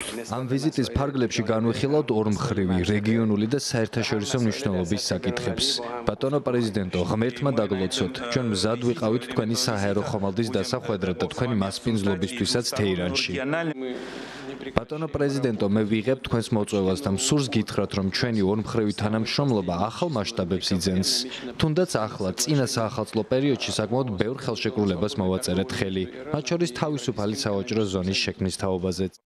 Ამ ვიზიტის ფარგლებში განვიხილავთ ორმხრივი, რეგიონული და საერთაშორისო მნიშვნელობის საკითხებს. ბატონო პრეზიდენტო, ღმერთმა დაგლოცოთ, ჩვენ მზად ვიყავით თქვენი საჰაერო ხომალდის დასახვედრად და თქვენი მასპინძლობისთვისაც თეირანში. ბატონო პრეზიდენტო, მე ვიღებ თქვენს მოწვევას და მსურს გითხრათ, რომ ჩვენი ორმხრივი თანამშრომლობა ახალ მასშტაბებს იძენს. თუნდაც ახლა, წინა საახალწლო პერიოდში საკმაოდ ბევრ ხელშეკრულებას მოვაწერეთ ხელი, მათ შორის თავისუფალი სავაჭრო ზონის შექმნის თაობაზეც.